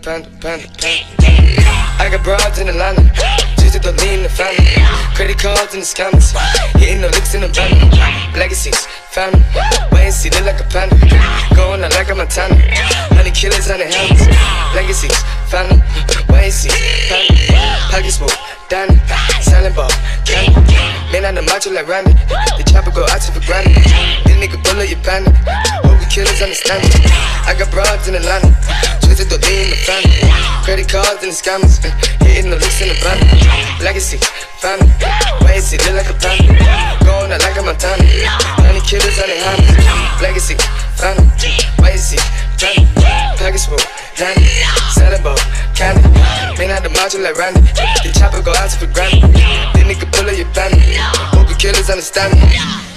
Panda. I got broads in Atlanta, just to lean the family. Credit cards in the scammers, hitting the licks in the van. Legacies, family, wait and see, look like a panda. Going out like a Montana, 100 killers on the helmets. Legacies, family, wait and see, family. Pockets full, Danny, selling ball, candy. Man on the macho like Randy, the chopper go out to for granted. This nigga bullet your panda, hope the killers understand it. I got broads in Atlanta, twisted the lean in the family. Credit cards and the scammers, hitting the licks in the van. Legacy, family, wait and see, look like a panda. Going out like a Montana, 100 killers on the hands. Legacy, family, wait and see, family. Pockets full, Danny, selling ball, candy. Man out the macho like Randy, the chopper go out to for granted. This nigga pull up your family, hope the killers understand me.